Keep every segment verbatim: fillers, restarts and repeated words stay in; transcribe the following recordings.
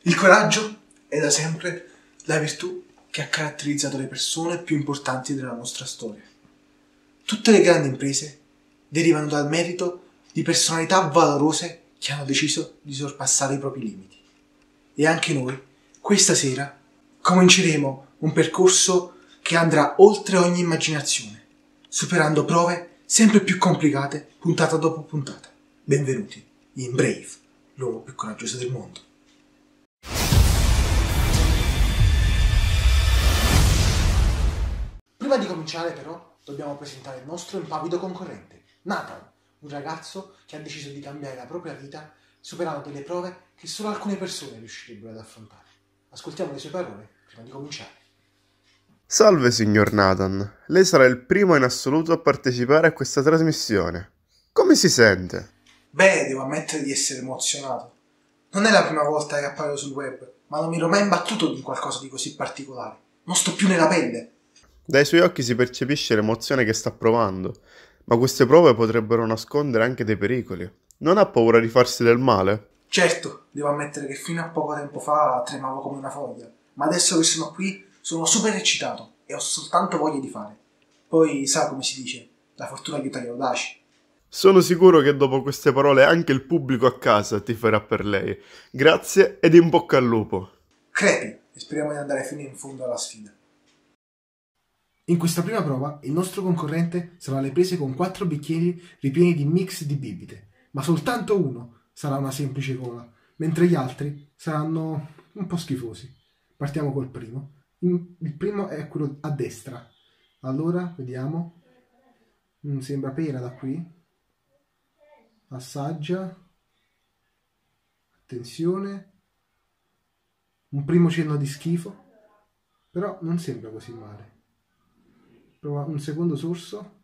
Il coraggio è da sempre la virtù che ha caratterizzato le persone più importanti della nostra storia. Tutte le grandi imprese derivano dal merito di personalità valorose che hanno deciso di sorpassare i propri limiti. E anche noi, questa sera, cominceremo un percorso che andrà oltre ogni immaginazione, superando prove sempre più complicate puntata dopo puntata. Benvenuti in Brave, l'uomo più coraggioso del mondo. Prima di cominciare però dobbiamo presentare il nostro impavido concorrente, Nathan, un ragazzo che ha deciso di cambiare la propria vita superando delle prove che solo alcune persone riuscirebbero ad affrontare. Ascoltiamo le sue parole prima di cominciare. Salve signor Nathan, lei sarà il primo in assoluto a partecipare a questa trasmissione. Come si sente? Beh, devo ammettere di essere emozionato. Non è la prima volta che appaio sul web, ma non mi ero mai imbattuto in qualcosa di così particolare. Non sto più nella pelle. Dai suoi occhi si percepisce l'emozione che sta provando, ma queste prove potrebbero nascondere anche dei pericoli. Non ha paura di farsi del male? Certo, devo ammettere che fino a poco tempo fa tremavo come una foglia, ma adesso che sono qui sono super eccitato e ho soltanto voglia di fare. Poi sa come si dice, la fortuna aiuta gli audaci. Sono sicuro che dopo queste parole anche il pubblico a casa tiferà per lei. Grazie ed in bocca al lupo. Crepi e speriamo di andare fino in fondo alla sfida. In questa prima prova il nostro concorrente sarà alle prese con quattro bicchieri ripieni di mix di bibite, ma soltanto uno sarà una semplice cola, mentre gli altri saranno un po' schifosi. Partiamo col primo. Il primo è quello a destra. Allora, vediamo. Mm, sembra pera da qui. Assaggia. Attenzione. Un primo cenno di schifo, però non sembra così male. Prova un secondo sorso.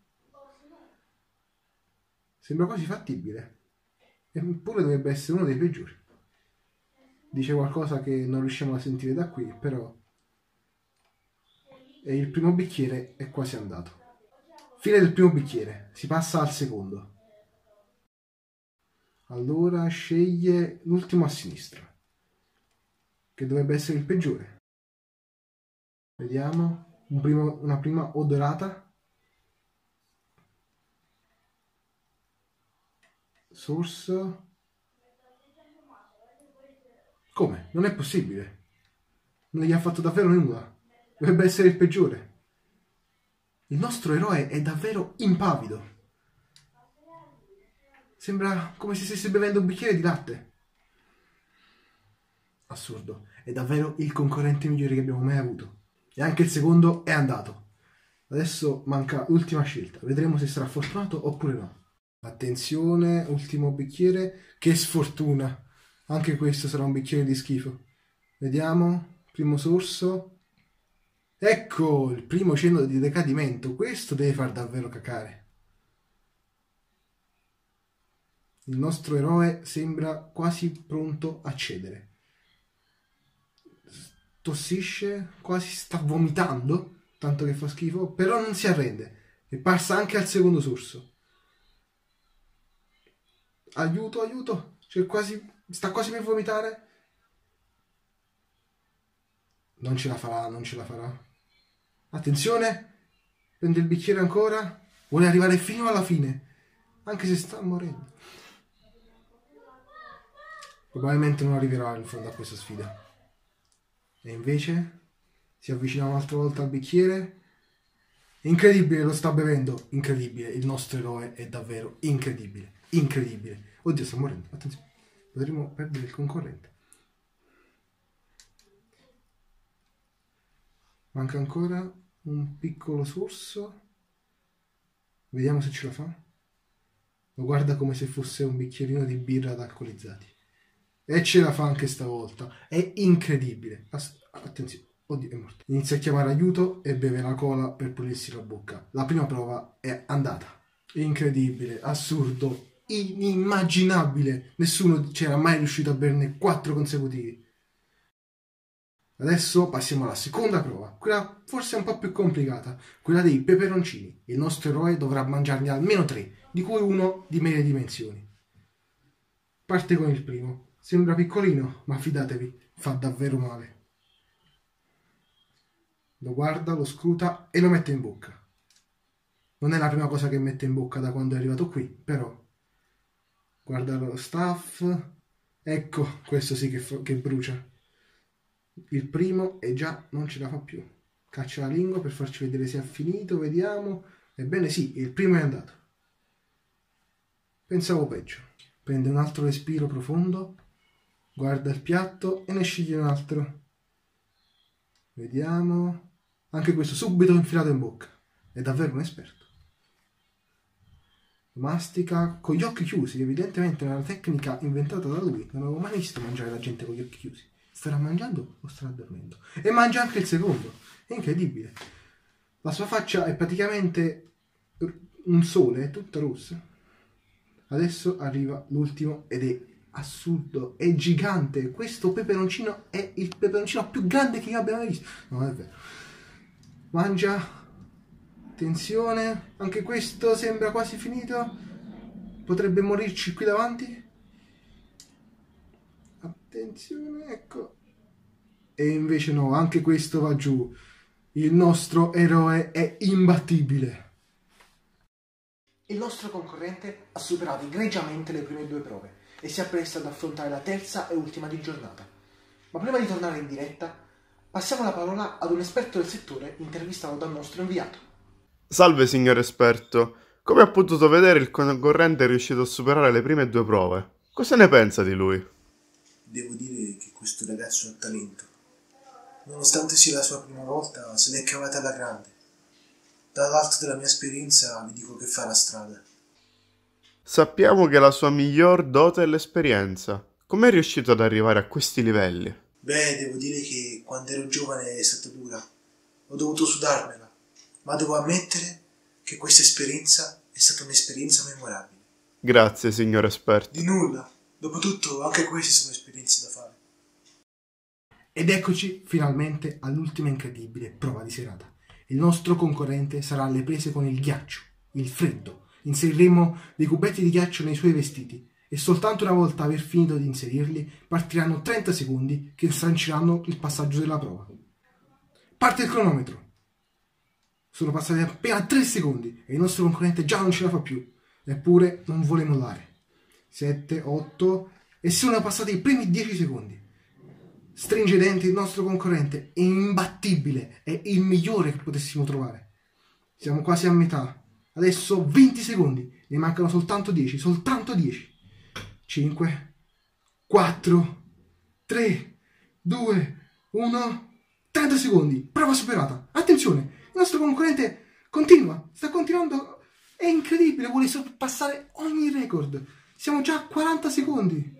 Sembra quasi fattibile. Eppure dovrebbe essere uno dei peggiori. Dice qualcosa che non riusciamo a sentire da qui, però... E il primo bicchiere è quasi andato. Fine del primo bicchiere. Si passa al secondo. Allora sceglie l'ultimo a sinistra, che dovrebbe essere il peggiore. Vediamo. Un primo, una prima odorata. Sorso. Come? Non è possibile. Non gli ha fatto davvero nulla. Dovrebbe essere il peggiore. Il nostro eroe è davvero impavido. Sembra come se stesse bevendo un bicchiere di latte. Assurdo. È davvero il concorrente migliore che abbiamo mai avuto. E anche il secondo è andato. Adesso manca l'ultima scelta. Vedremo se sarà fortunato oppure no. Attenzione, ultimo bicchiere. Che sfortuna. Anche questo sarà un bicchiere di schifo. Vediamo. Primo sorso. Ecco, il primo cenno di decadimento. Questo deve far davvero cacare. Il nostro eroe sembra quasi pronto a cedere. Tossisce, quasi sta vomitando, tanto che fa schifo, però non si arrende e passa anche al secondo sorso. Aiuto, aiuto, cioè quasi, sta quasi per vomitare. Non ce la farà, non ce la farà. Attenzione, prende il bicchiere ancora, vuole arrivare fino alla fine, anche se sta morendo. Probabilmente non arriverà in fondo a questa sfida. E invece si avvicina un'altra volta al bicchiere. Incredibile, lo sta bevendo. Incredibile, il nostro eroe è davvero incredibile. Incredibile. Oddio, sta morendo. Attenzione, potremmo perdere il concorrente. Manca ancora un piccolo sorso. Vediamo se ce la fa. Lo guarda come se fosse un bicchierino di birra ad alcolizzati. E ce la fa anche stavolta. È incredibile. As- attenzione. Oddio, è morto. Inizia a chiamare aiuto e beve la cola per pulirsi la bocca. La prima prova è andata. Incredibile, assurdo, inimmaginabile. Nessuno c'era mai riuscito a berne quattro consecutivi. Adesso passiamo alla seconda prova. Quella forse un po' più complicata. Quella dei peperoncini. Il nostro eroe dovrà mangiarne almeno tre, di cui uno di medie dimensioni. Parte con il primo. Sembra piccolino, ma fidatevi, fa davvero male. Lo guarda, lo scruta e lo mette in bocca. Non è la prima cosa che mette in bocca da quando è arrivato qui, però. Guarda lo staff. Ecco, questo sì che, fa, che brucia. Il primo e già non ce la fa più. Caccia la lingua per farci vedere se è finito, vediamo. Ebbene sì, il primo è andato. Pensavo peggio. Prende un altro respiro profondo, guarda il piatto e ne sceglie un altro. Vediamo. Anche questo subito infilato in bocca. È davvero un esperto. Mastica con gli occhi chiusi, evidentemente è una tecnica inventata da lui. Non avevo mai visto mangiare la gente con gli occhi chiusi. Starà mangiando o starà dormendo? E mangia anche il secondo. È incredibile. La sua faccia è praticamente un sole, è tutta rossa. Adesso arriva l'ultimo ed è assurdo, è gigante. Questo peperoncino è il peperoncino più grande che io abbia mai visto. No, è vero. Mangia. Attenzione, anche questo sembra quasi finito. Potrebbe morirci qui davanti. Attenzione, ecco. E invece no, anche questo va giù. Il nostro eroe è imbattibile. Il nostro concorrente ha superato egregiamente le prime due prove e si appresta ad affrontare la terza e ultima di giornata. Ma prima di tornare in diretta, passiamo la parola ad un esperto del settore intervistato dal nostro inviato. Salve signor esperto, come ha potuto vedere il concorrente è riuscito a superare le prime due prove? Cosa ne pensa di lui? Devo dire che questo ragazzo ha talento. Nonostante sia la sua prima volta, se l'è cavata alla grande. Dall'alto della mia esperienza vi dico che fa la strada. Sappiamo che la sua miglior dote è l'esperienza. Come è riuscito ad arrivare a questi livelli? Beh, devo dire che quando ero giovane è stata dura. Ho dovuto sudarmela, ma devo ammettere che questa esperienza è stata un'esperienza memorabile. Grazie, signor esperto. Di nulla. Dopotutto, anche queste sono esperienze da fare. Ed eccoci finalmente all'ultima incredibile prova di serata. Il nostro concorrente sarà alle prese con il ghiaccio, il freddo. Inseriremo dei cubetti di ghiaccio nei suoi vestiti e soltanto una volta aver finito di inserirli partiranno trenta secondi che sanciranno il passaggio della prova. Parte il cronometro. Sono passati appena tre secondi e il nostro concorrente già non ce la fa più. Eppure non vuole mollare. sette, otto e sono passati i primi dieci secondi. Stringe i denti il nostro concorrente, è imbattibile, è il migliore che potessimo trovare. Siamo quasi a metà. Adesso venti secondi, ne mancano soltanto dieci, soltanto dieci. cinque, quattro, tre, due, uno, trenta secondi, prova superata. Attenzione, il nostro concorrente continua, sta continuando, è incredibile, vuole sorpassare ogni record. Siamo già a quaranta secondi.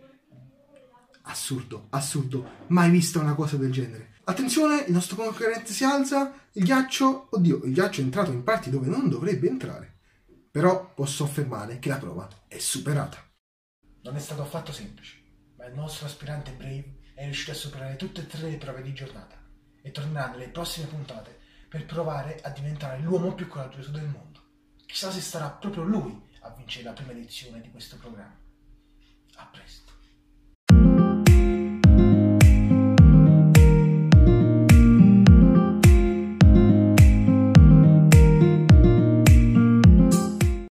Assurdo, assurdo, mai vista una cosa del genere. Attenzione, il nostro concorrente si alza, il ghiaccio, oddio, il ghiaccio è entrato in parti dove non dovrebbe entrare. Però posso affermare che la prova è superata. Non è stato affatto semplice, ma il nostro aspirante Brave è riuscito a superare tutte e tre le prove di giornata e tornerà nelle prossime puntate per provare a diventare l'uomo più coraggioso del mondo. Chissà se sarà proprio lui a vincere la prima edizione di questo programma. A presto.